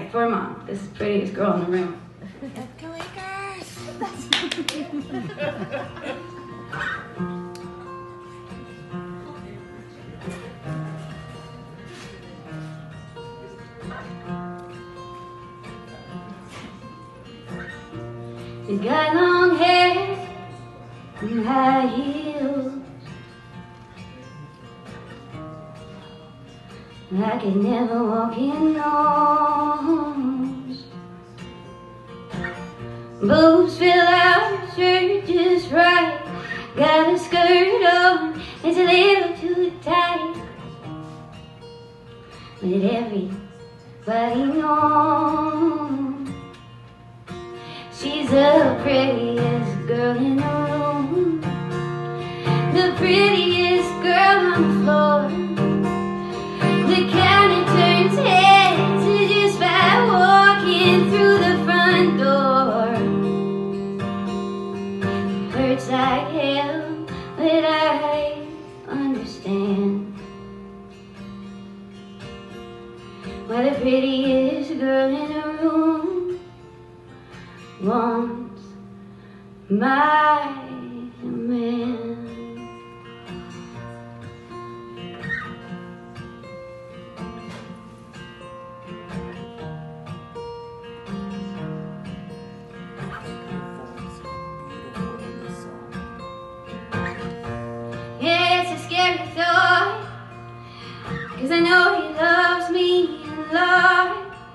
for Mom. This is the prettiest girl in the room. You got long hair and high heels. I could never walk in those. Boobs fill out, shirt just right. Got a skirt on, it's a little too tight. But everybody knows she's the prettiest girl in the room. The prettiest girl on the floor. The kind that turns heads just by walking through the front door. It hurts like hell, but I understand. Why the prettiest girl in the room wants my man. Yeah, it's a scary thought, 'cause I know he loves me a lot.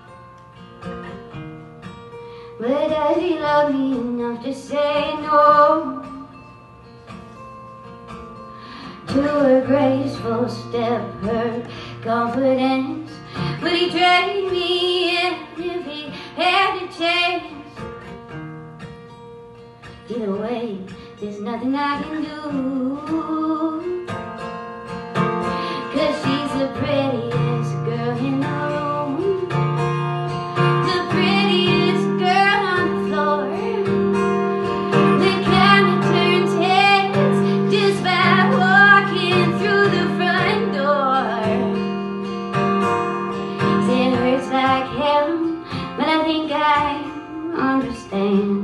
But does he love me enough to say no to her graceful step, her confidence? Would he trade me in if he had a chance? Either way, there's nothing I can do, 'cause she's the prettiest girl in the room. The prettiest girl on the floor. The kind that turns heads just by walking through the front door. It hurts like hell, but I think I understand.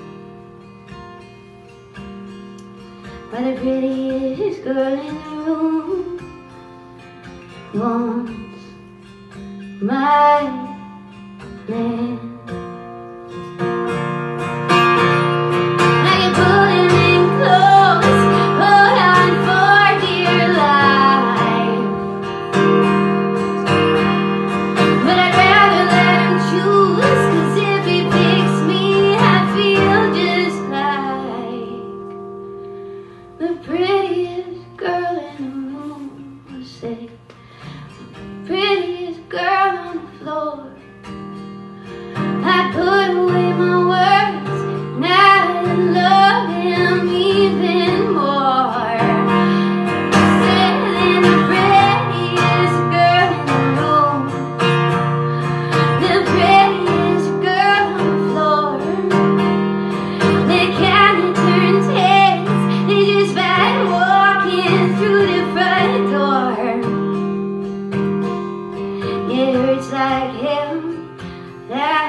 Why the prettiest girl in the room wants my man. I can pull him in close, hold on for dear life, but I'd rather let him choose, 'cause if he picks me, I feel just like the prettiest girl in the room. I say, prettiest girl on the floor. I put away my words, now I love him even more. Said the prettiest girl in the room. The prettiest girl on the floor. The kind that turns heads just by walking through the front door. It hurts like hell,